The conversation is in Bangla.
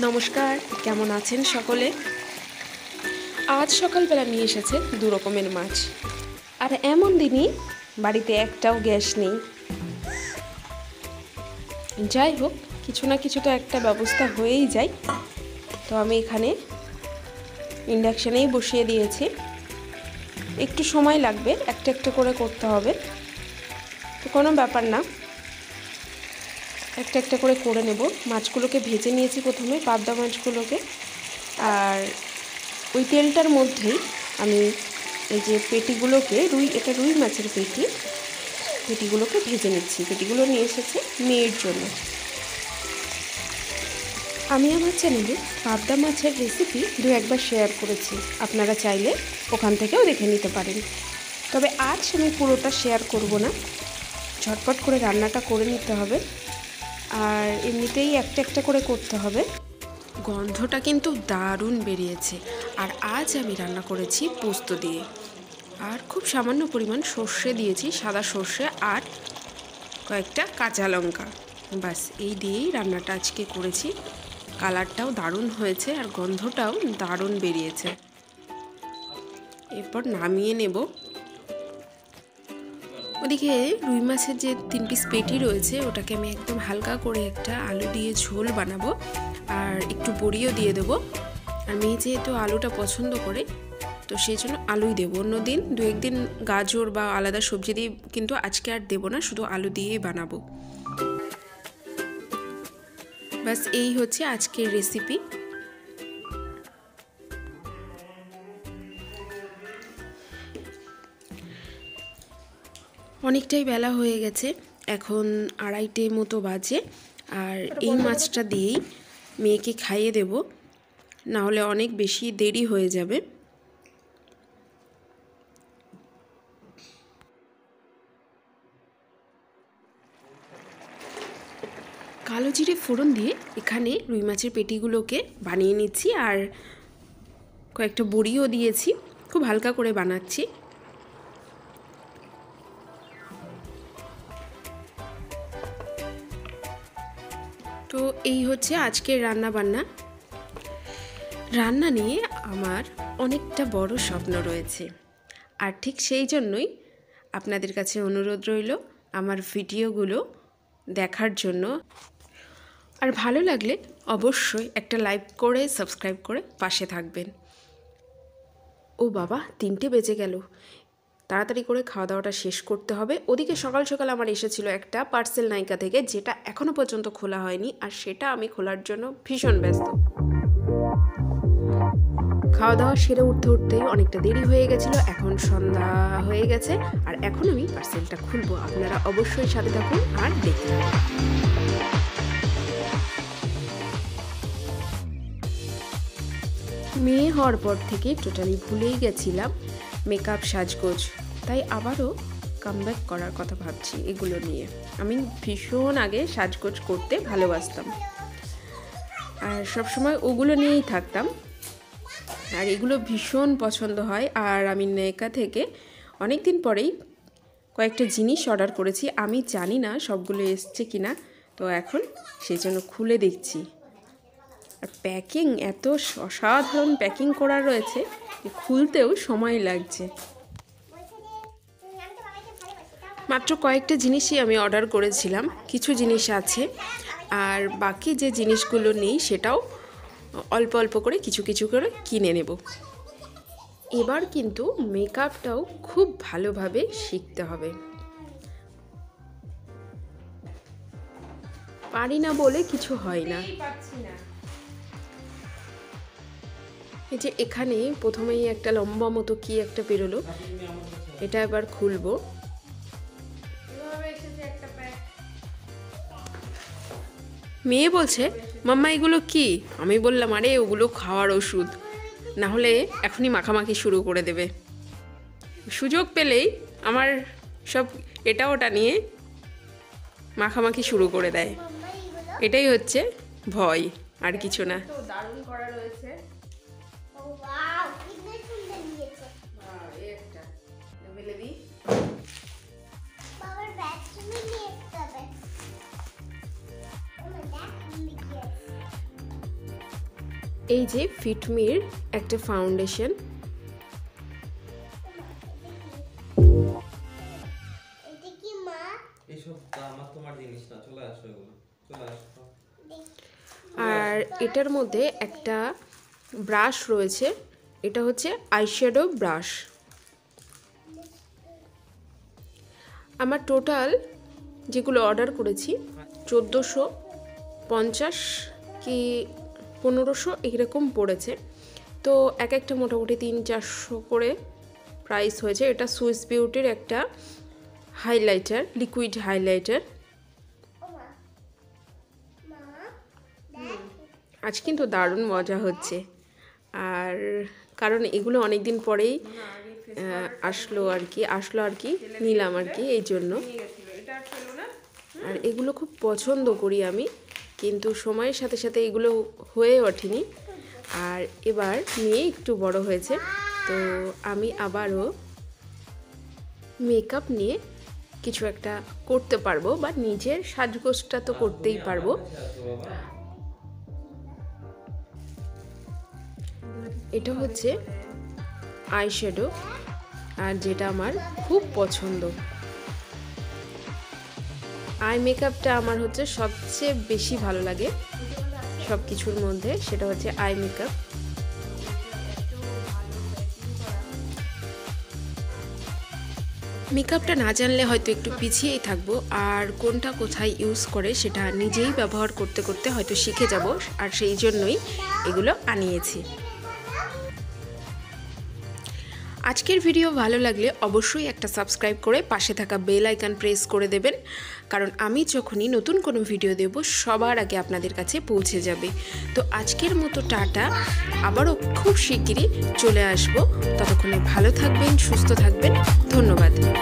নমস্কার, কেমন আছেন সকলে? আজ সকালবেলা নিয়ে এসেছে দু রকমের মাছ, আর এমন দিনই বাড়িতে একটাও গ্যাস নেই। যাই হোক, কিছু না কিছু তো একটা ব্যবস্থা হয়েই যায়। তো আমি এখানে ইন্ডাকশানেই বসিয়ে দিয়েছি। একটু সময় লাগবে, একটা একটা করে করতে হবে, তো কোনো ব্যাপার না, একটা একটা করে করে নেব। মাছগুলোকে ভেজে নিয়েছি প্রথমে, পাবদা মাছগুলোকে, আর ওই তেলটার মধ্যেই আমি এই যে পেটিগুলোকে, এটা রুই মাছের পেটিগুলোকে ভেজে নিচ্ছি। পেটিগুলো নিয়ে এসেছে মেয়ের জন্য। আমি আমার চ্যানেলে পাবদা মাছের রেসিপি একবার শেয়ার করেছি, আপনারা চাইলে ওখান থেকেও দেখে নিতে পারেন। তবে আজ আমি পুরোটা শেয়ার করব না, ঝটপট করে রান্নাটা করে নিতে হবে, আর এমনিতেই একটা একটা করে করতে হবে। গন্ধটা কিন্তু দারুণ বেরিয়েছে। আর আজ আমি রান্না করেছি পোস্ত দিয়ে, আর খুব সামান্য পরিমাণ সর্ষে দিয়েছি, সাদা সর্ষে, আর কয়েকটা কাঁচা লঙ্কা। বাস এই দিয়েই রান্নাটা আজকে করেছি। কালারটাও দারুণ হয়েছে আর গন্ধটাও দারুণ বেরিয়েছে। এরপর নামিয়ে নেব। ওদিকে রুই মাছের যে 3 পিস পেটি রয়েছে, ওটাকে আমি একদম হালকা করে একটা আলু দিয়ে ঝোল বানাবো, আর একটু বড়িও দিয়ে দেবো। আর মেয়ে যেহেতু আলুটা পছন্দ করে, তো সেই জন্য আলুই দেবো। অন্যদিন 2-1 দিন গাজর বা আলাদা সবজি দিয়ে, কিন্তু আজকে আর দেবো না, শুধু আলু দিয়েই বানাবো। বাস এই হচ্ছে আজকের রেসিপি। অনেকটাই বেলা হয়ে গেছে, এখন 2:30 মতো বাজে, আর এই মাছটা দিয়েই মেয়েকে খাইয়ে দেব, না হলে অনেক বেশি দেরি হয়ে যাবে। কালো জিরে ফোড়ন দিয়ে এখানে রুই মাছের পেটিগুলোকে বানিয়ে নিচ্ছি, আর কয়েকটা বড়িও দিয়েছি, খুব হালকা করে বানাচ্ছি। তো এই হচ্ছে আজকের রান্না নিয়ে আমার অনেকটা বড় স্বপ্ন রয়েছে, আর ঠিক সেই জন্যই আপনাদের কাছে অনুরোধ রইল আমার ভিডিওগুলো দেখার জন্য। আর ভালো লাগলে অবশ্যই একটা লাইক করে সাবস্ক্রাইব করে পাশে থাকবেন। ও বাবা, 3টে বেজে গেল, তাড়াতাড়ি করে খাওয়া দাওয়াটা শেষ করতে হবে। ওদিকে সকাল সকাল আমার এসেছিল একটা পার্সেল নাইকা থেকে, যেটা এখনও পর্যন্ত খোলা হয়নি, আর সেটা আমি খোলার জন্য ভীষণ ব্যস্ত। খাওয়া দাওয়া সেরে উঠতেই অনেকটা দেরি হয়ে গেছিলো, এখন সন্ধ্যা হয়ে গেছে, আর এখন আমি পার্সেলটা খুলবো। আপনারা অবশ্যই সাথে থাকুন আর দেখুন। মেয়ে হওয়ার পর থেকে টোটালি ভুলেই গেছিলাম মেকআপ, সাজগোজ, তাই আবারও কামব্যাক করার কথা ভাবছি এগুলো নিয়ে। আমি ভীষণ আগে সাজগোজ করতে ভালোবাসতাম, আর সবসময় ওগুলো নিয়েই থাকতাম, আর এগুলো ভীষণ পছন্দ হয়। আর আমি nykaa থেকে অনেক দিন পরেই কয়েকটা জিনিস অর্ডার করেছি, আমি জানি না সবগুলো এসছে কিনা, তো এখন সেই জন্য খুলে দেখছি। আর প্যাকিং এত অসাধারণ প্যাকিং করা রয়েছে, খুলতেও সময় লাগছে। মাত্র কয়েকটা জিনিসই আমি অর্ডার করেছিলাম, কিছু জিনিস আছে, আর বাকি যে জিনিসগুলো নেই সেটাও অল্প অল্প করে কিছু কিছু করে কিনে নেব। এবার কিন্তু মেকআপটাও খুব ভালোভাবে শিখতে হবে। পারি না বলে কিছু হয় না। এই যে এখানে প্রথমেই একটা লম্বা মতো কি একটা বেরোলো, এটা এবার খুলবো। মেয়ে বলছে, মাম্মা এগুলো কি? আমি বললাম, আরে ওগুলো খাওয়ার ওষুধ, না হলে এখনই মাখামাখি শুরু করে দেবে। সুযোগ পেলেই আমার সব এটা ওটা নিয়ে মাখামাখি শুরু করে দেয়। এটাই হচ্ছে ভয়, আর কিছু না। দারুণ করা রয়েছে। এই যে ফিটমির একটা ফাউন্ডেশন, আর এটার মধ্যে একটা ব্রাশ রয়েছে, এটা হচ্ছে আইশ্যাডো ব্রাশ। আমার টোটাল যেগুলো অর্ডার করেছি 1450 কি 1500 এইরকম পড়েছে। তো এক একটা মোটামুটি 300-400 করে প্রাইস হয়েছে। এটা সুইস বিউটির একটা হাইলাইটার, লিকুইড হাইলাইটার। আজ কিন্তু দারুণ মজা হচ্ছে, আর কারণ এগুলো অনেক দিন পরেই আসলো আর কি নিলাম আর কি, এই জন্য। আর এগুলো খুব পছন্দ করি আমি, কিন্তু সময়ের সাথে সাথে এগুলো হয়ে ওঠেনি। আর এবার মেয়ে একটু বড় হয়েছে, তো আমি আবারও মেকআপ নিয়ে কিছু একটা করতে পারবো, বা নিজের সাজগোজটা তো করতেই পারবো। এটা হচ্ছে আইশ্যাডো, আর যেটা আমার খুব পছন্দ। আই মেকআপটা আমার হচ্ছে সবচেয়ে বেশি ভালো লাগে সব কিছুর মধ্যে, সেটা হচ্ছে আই মেকআপ। মেকআপটা না জানলে হয়তো একটু পিছিয়েই থাকবো, আর কোনটা কোথায় ইউজ করে সেটা নিজেই ব্যবহার করতে করতে হয়তো শিখে যাব, আর সেই জন্যই এগুলো আনিয়েছি। আজকের ভিডিও ভালো লাগলে অবশ্যই একটা সাবস্ক্রাইব করে পাশে থাকা বেল আইকন প্রেস করে দেবেন, কারণ আমি যখনই নতুন কোনো ভিডিও দেব সবার আগে আপনাদের কাছে পৌঁছে যাবে। তো আজকের মতো টাটা, আবারও খুব শিগগিরই চলে আসব। ততক্ষণে ভালো থাকবেন, সুস্থ থাকবেন, ধন্যবাদ।